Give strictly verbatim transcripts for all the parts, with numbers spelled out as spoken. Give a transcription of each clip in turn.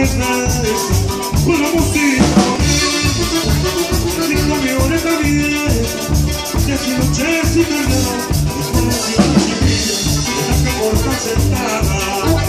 con la música, y con mi oreja bien, y así noches y tardadas, y con la ciudad chiquilla, en la que porta sentada.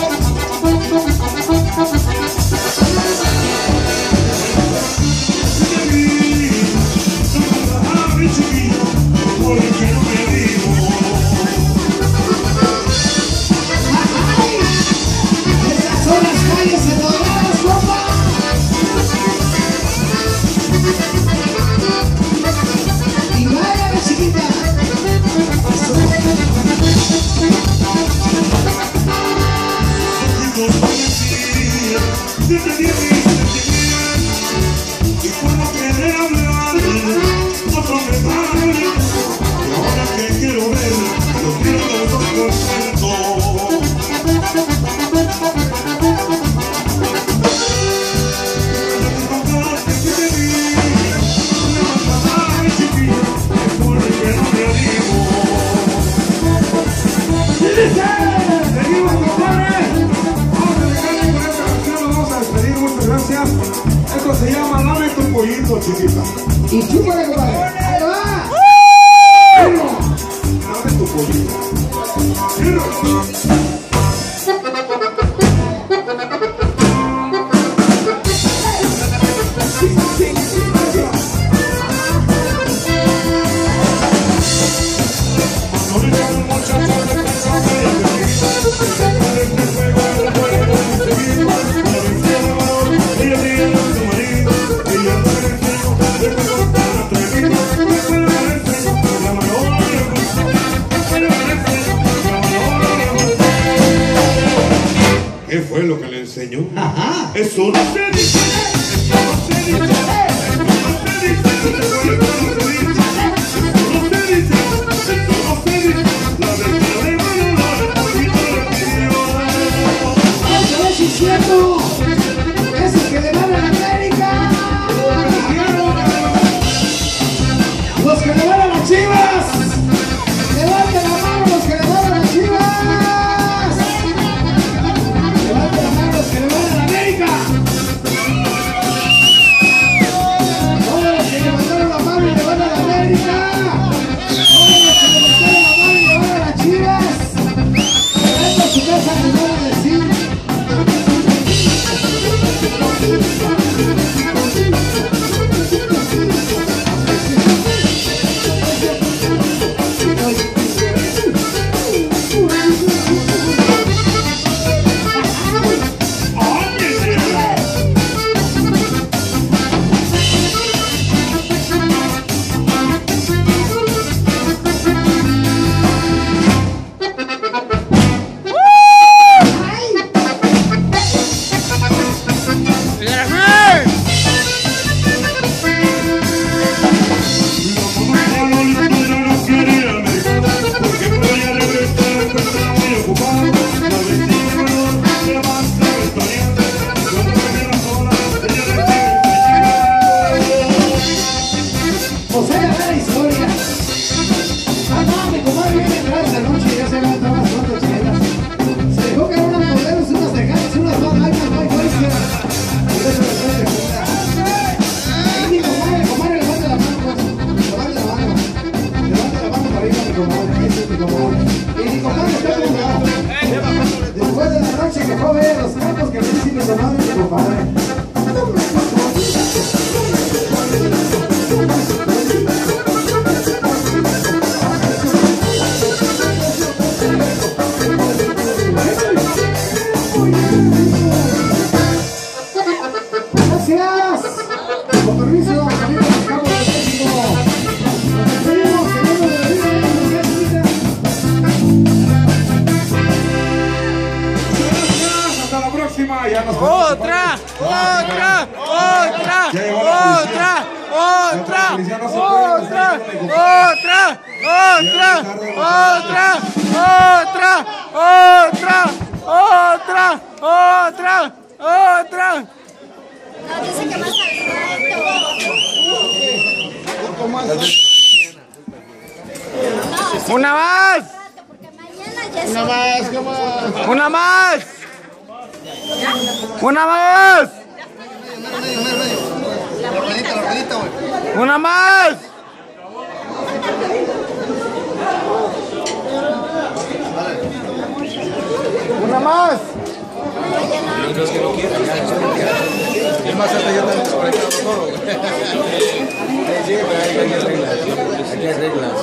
Esto se llama Dame tu pollito, chiquita. Y chúpale, compadre. ¡Ahí va! Dame tu pollito. ¿Qué fue lo que le enseñó? Ajá. Eso no se dice, eso no se dice, eso no se dice, eso no se dice, eso no se dice, eso no se dice, la verdad de Manolo, el pollito le pidió. Vamos a ver si es cierto. Esos que le van a la América. Los que le van a las Chivas. Levanten la mano los que le van a las Chivas. Levanten la mano los que le van a la América. Todos los que levantaron la mano y le van a la América. Todos los que levantaron la mano y le van a las Chivas. Llegando a su casa les van a decir. Después de la noche que fue a ver los campos que principio se van a compadre. Gracias. Con permiso, amigos de Cabo de México. Nos despedimos, que Dios nos bendiga. Hasta la próxima. Ya nos Otra, otra, otra, otra, otra, otra, otra, otra, otra, otra, otra, otra, otra, otra. No, dice que más al rato. No, Una más. porque mañana ya es Una más, ¿qué más? Una más. Una más. Una más. Una más. Los que no quieran, es más, hasta ya están desconectado todo. Sí, pero aquí hay reglas. Aquí hay reglas.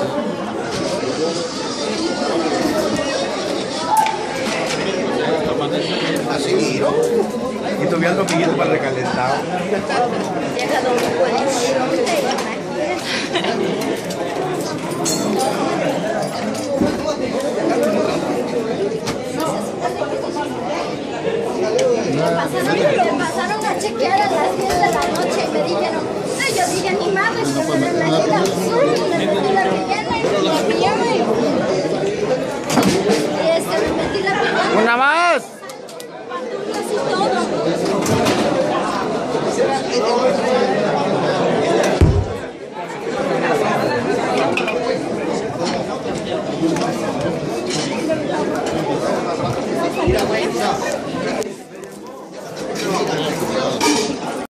Así, ¿no? Y todavía ando pidiendo para recalentado. Pasaron, pasaron a chequear a las diez de la noche y me dijeron, no, yo dije, ni madre, que me den la vida, solo me metí la pijama y la pijama y este, me metí la pijama. Una más. Casi todo. Mira, güey.